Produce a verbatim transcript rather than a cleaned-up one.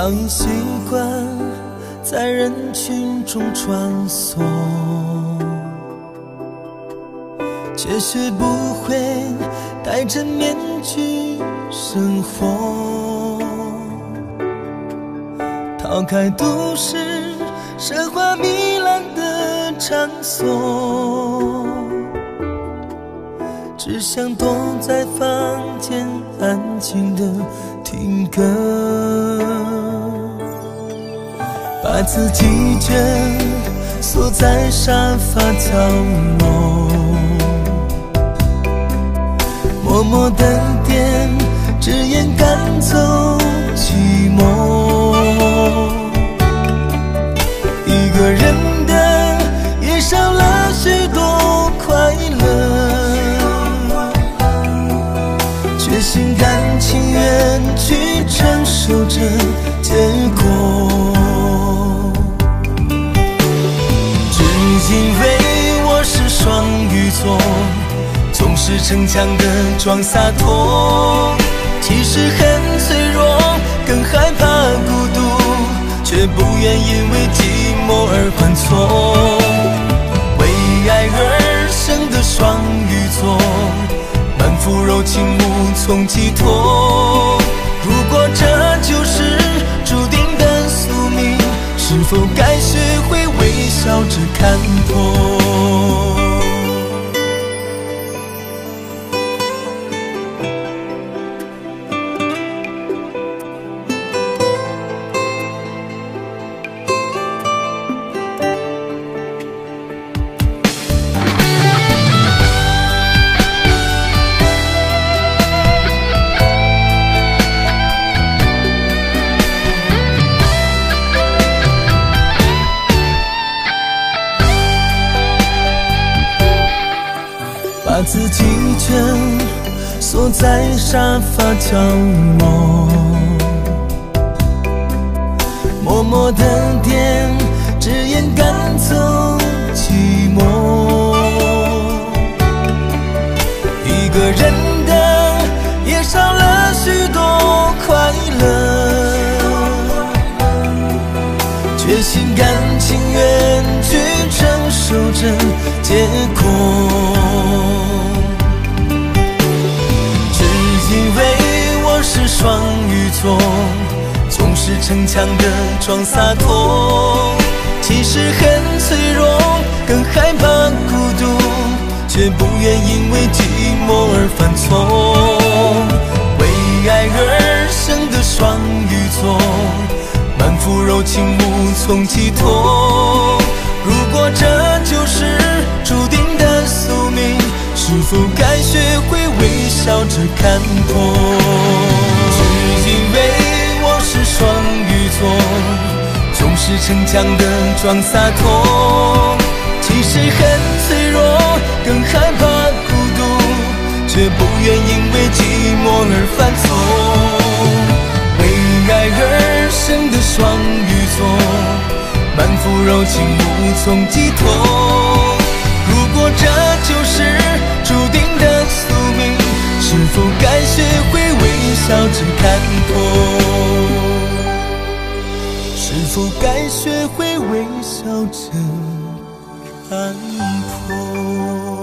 早已习惯在人群中穿梭，却学不会戴着面具生活。逃开都市奢华糜烂的场所，只想躲在房间安静地听歌，把自己蜷缩在沙发角落，默默等点只眼赶走寂寞。一个人的也少了许多快乐，却心甘情愿去承受着结果。只因为我是双鱼座，总是逞强的装洒脱，其实很脆弱，更害怕孤独，却不愿因为寂寞而犯错。为爱而生的双鱼座，满腹柔情无从寄托。如果这就是注定的宿命，是否该学会微笑着看破？把自己蜷缩在沙发角落，默默的点只眼赶走寂寞。一个人的也少了许多快乐，却心甘情愿去承受着结果。因为我是双鱼座，总是逞强的装洒脱，其实很脆弱，更害怕孤独，却不愿因为寂寞而犯错。为爱而生的双鱼座，满腹柔情无从寄托。如果这就是注定的宿命，是否该学会微笑着看破？只因为我是双鱼座，总是逞强的装洒脱，其实很脆弱，更害怕孤独，却不愿因为寂寞而犯错。为爱而生的双鱼座，满腹柔情无从寄托。如果这就是注定的宿命，是否该学会微笑着看破？是否该学会微笑着看破？